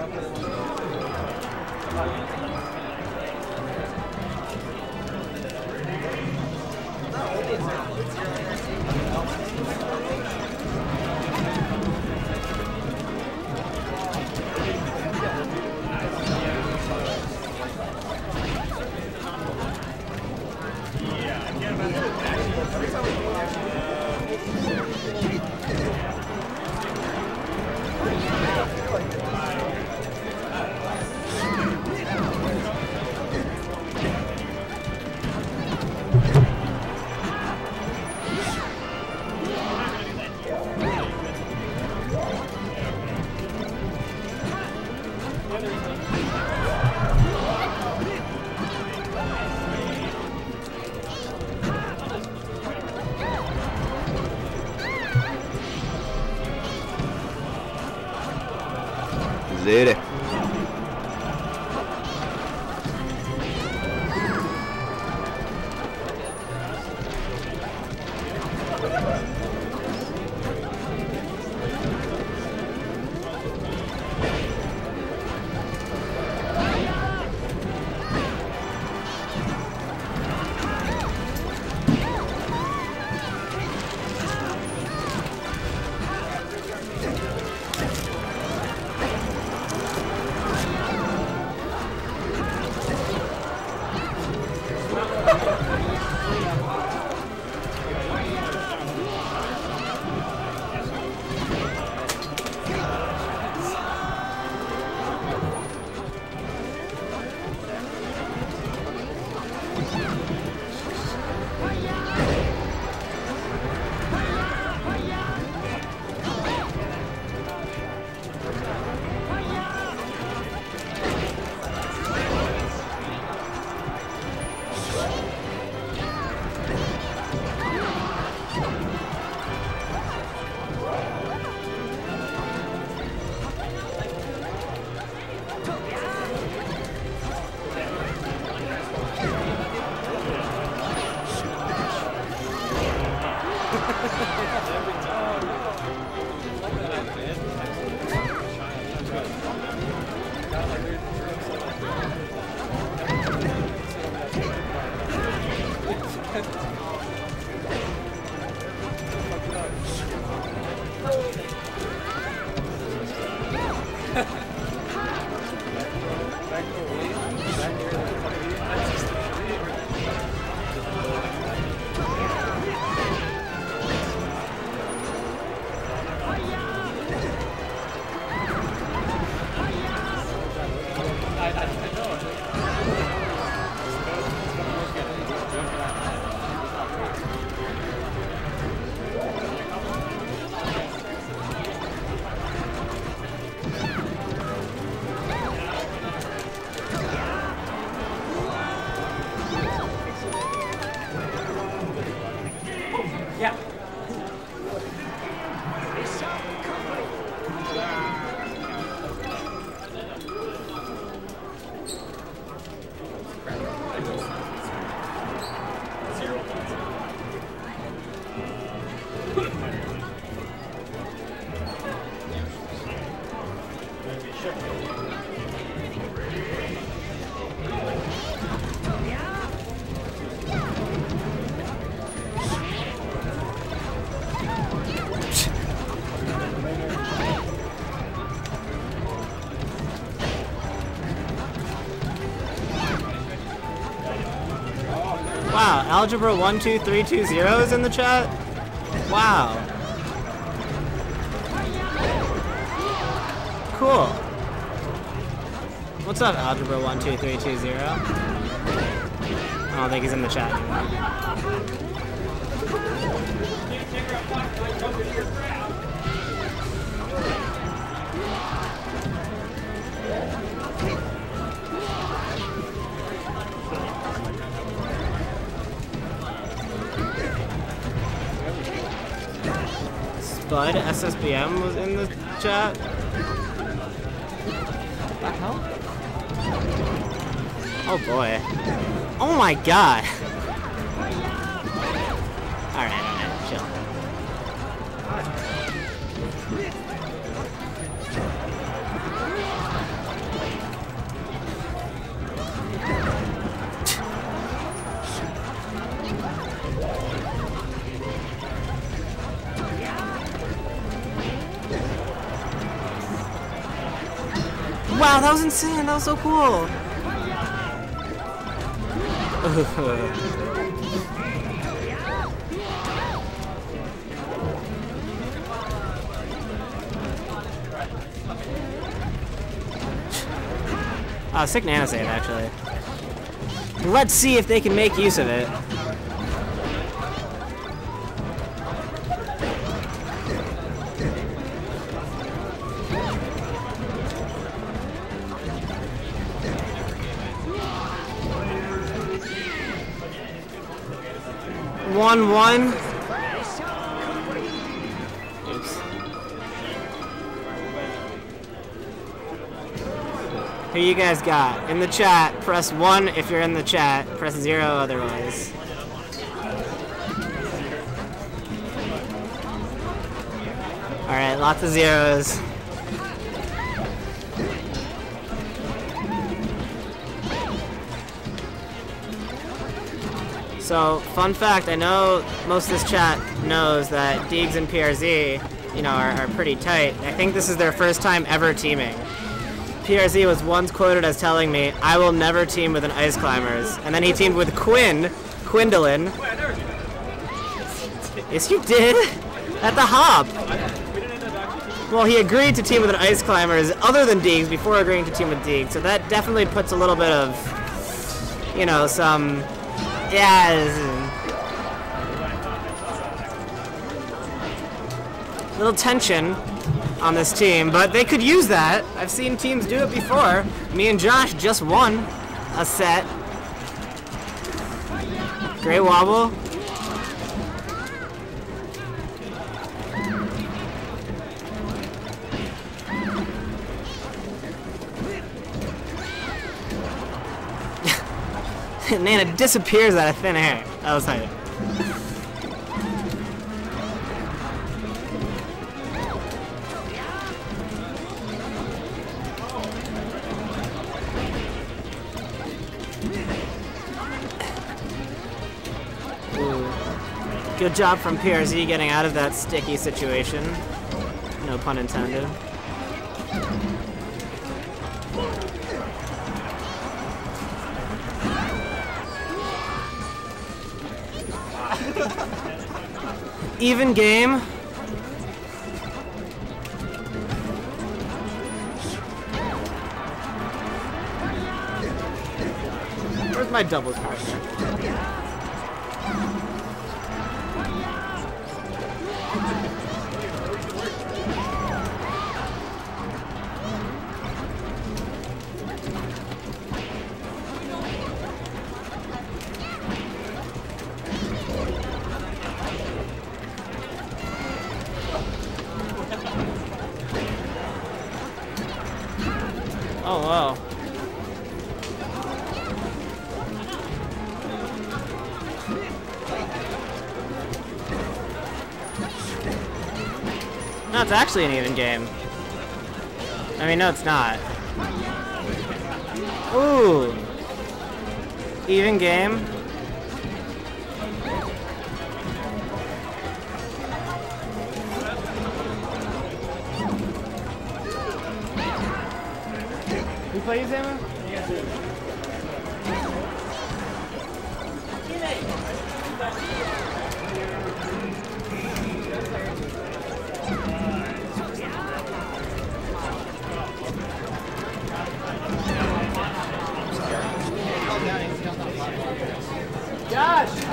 Zere. Wow, Algebra 12320 is in the chat? Wow. Cool. What's up, Algebra 12320? I don't think he's in the chat anymore. Spud SSBM was in the chat. What the hell? Oh boy. Oh my god. Alright, chill. Wow, that was insane. That was so cool. Sick nano save, actually. Let's see if they can make use of it. One. Oops. Who you guys got? In the chat, press 1 if you're in the chat, press 0 otherwise. Alright, lots of zeros. So, fun fact, I know most of this chat knows that Deegs and PRZ, you know, are pretty tight. I think this is their first time ever teaming. PRZ was once quoted as telling me, "I will never team with an Ice Climbers." And then he teamed with Quindolin. Yes, you did! At the hop! Well, he agreed to team with an Ice Climbers other than Deegs before agreeing to team with Deegs. So that definitely puts a little bit of, you know, some... Yeah. Little tension on this team, but they could use that. I've seen teams do it before. Me and Josh just won a set. Great wobble. Nana disappears out of thin air. That was hype. Ooh. Good job from PRZ getting out of that sticky situation. No pun intended. Even game. Where's my doubles partner? Oh, wow. No, it's actually an even game. I mean, no, it's not. Ooh. Even game. You play Zama? Josh!